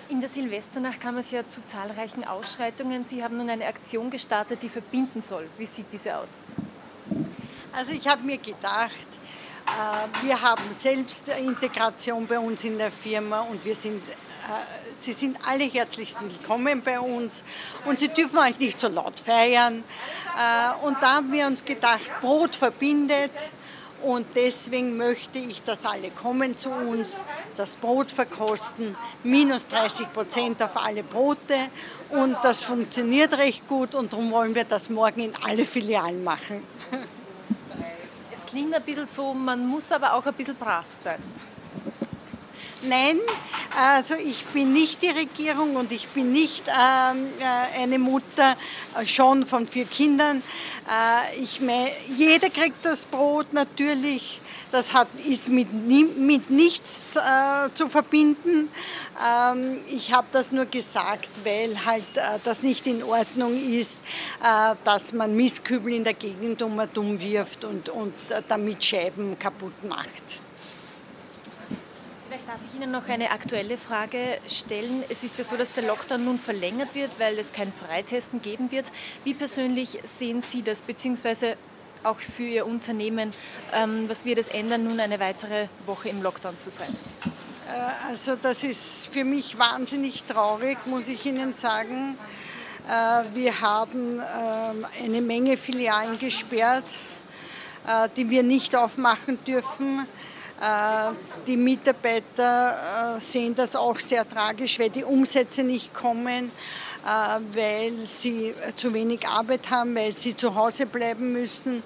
In der Silvesternacht kam es ja zu zahlreichen Ausschreitungen. Sie haben nun eine Aktion gestartet, die verbinden soll. Wie sieht diese aus? Also ich habe mir gedacht, wir haben selbst Integration bei uns in der Firma und Sie sind alle herzlich willkommen bei uns und Sie dürfen euch nicht so laut feiern. Und da haben wir uns gedacht, Brot verbindet. Und deswegen möchte ich, dass alle kommen zu uns, das Brot verkosten, minus 30% auf alle Brote. Und das funktioniert recht gut und darum wollen wir das morgen in alle Filialen machen. Es klingt ein bisschen so, man muss aber auch ein bisschen brav sein. Nein, also ich bin nicht die Regierung und ich bin nicht eine Mutter schon von 4 Kindern. Jeder kriegt das Brot natürlich, ist mit nichts zu verbinden. Ich habe das nur gesagt, weil halt das nicht in Ordnung ist, dass man Mistkübel in der Gegend dumm wirft und damit Scheiben kaputt macht. Vielleicht darf ich Ihnen noch eine aktuelle Frage stellen. Es ist ja so, dass der Lockdown nun verlängert wird, weil es kein Freitesten geben wird. Wie persönlich sehen Sie das, beziehungsweise auch für Ihr Unternehmen? Was wird es ändern, nun eine weitere Woche im Lockdown zu sein? Also das ist für mich wahnsinnig traurig, muss ich Ihnen sagen. Wir haben eine Menge Filialen gesperrt, die wir nicht aufmachen dürfen. Die Mitarbeiter sehen das auch sehr tragisch, weil die Umsätze nicht kommen, weil sie zu wenig Arbeit haben, weil sie zu Hause bleiben müssen.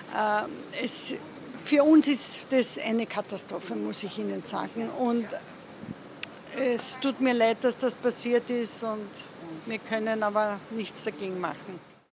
Für uns ist das eine Katastrophe, muss ich Ihnen sagen. Und es tut mir leid, dass das passiert ist und wir können aber nichts dagegen machen.